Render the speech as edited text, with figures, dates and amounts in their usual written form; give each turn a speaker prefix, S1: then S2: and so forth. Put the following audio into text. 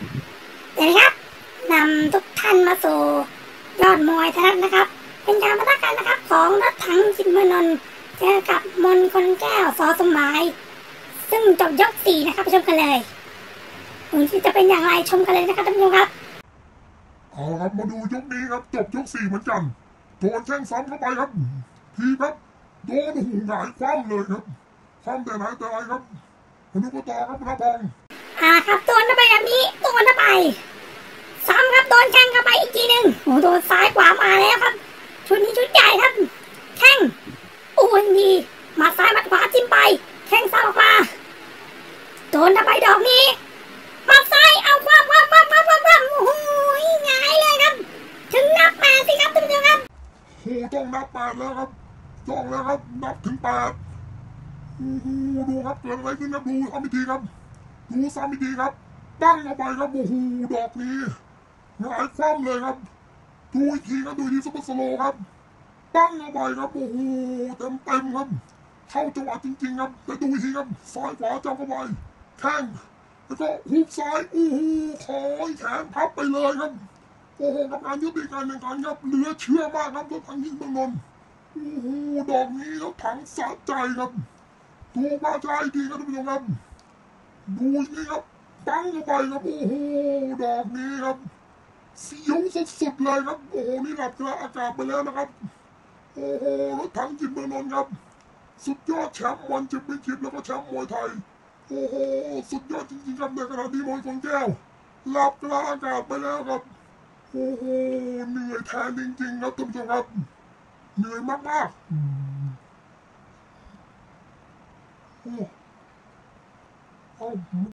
S1: เดี๋ยวนะครับนำทุกท่านมาสู่ยอดมวยไทยรัฐนะครับเป็นการปะทะกันนะครับของรถถังสิบเมืองนนท์เจอกับมนคนแก้วสอสมหมายซึ่งจบยก4นะครับไปชมกันเลยผลที่จะเป็นอย่างไรชมกันเลยนะครับท่านผู้ชมครับ
S2: เอาครับมาดูยกนี้ครับจบยก4เหมือนกันโดนแข้งซ้ำเข้าไปครับทีครับโดนหูหงายคว่ำเลยครับคว่ำแต่ไหนแต่ไรครับมาดูกันต่อครับพระพงศ์
S1: ครับโดนเข้าไปแบบนี้โดนเข้าไปซ้ำครับโดนแข้งเข้าไปอีกทีหนึ่งโอ้โดนซ้ายขวามาแล้วครับชุดนี้ชุดใหญ่ครับแข้งโอ้ยดีมาซ้ายมาขวาจิ้มไปแข้งซ้ายออกมาโดนเข้าไปดอกนี้มาซ้ายเอาความโอ้โหหงายเลยครับถึงนับ8สิครับท่านผู้ชมครับ
S2: โอ้ต้องนับ8แล้วครับจ้องแล้วครับนับถึง8โอ้โหดูครับเกิดอะไรขึ้นครับดูซ้ำอีกทีครับดูซ้ำอีกทีครับตั้งเข้าไปครับโอ้โหดอกนี้หงายคว่ำเลยครับดูอีกทีครับดูอีกทีซุปเปอร์สโลว์ครับตั้งเข้าไปครับโอ้โหเต็มครับเข้าจังหวะจริงๆครับแต่ดูอีกทีครับซ้ายขวาจับเข้าไปแข้งแล้วก็ฮุกซ้ายโอ้โหขอแขนพับไปเลยครับโอ้โหกับการยุติการแข่งขันครับเหลือเชื่อมากครับรถถังยิงเมืองนนท์โอ้โหดอกนี้รถถังสะใจครับถูกมาใจดีครับท่านผู้ชมครับดูนี่ครับตั้งเข้าไปครับโอ้โหดอกนี้ครับเสียวสุดๆเลยครับโอ้โหนี่หลับกระอากาศไปแล้วนะครับโอ้โหรถถังยิงเมืองนนท์ครับสุดยอดแชมป์วันแชมเปี้ยนชิพแล้วก็แชมป์มวยไทยโอ้โหสุดยอดจริงๆครับในขณะที่มวยคนแก้วหลับกลางอากาศไปแล้วครับโอ้โหเหนื่อยแทนจริงๆครับท่านผู้ชมครับเหนื่อยมากๆโอ้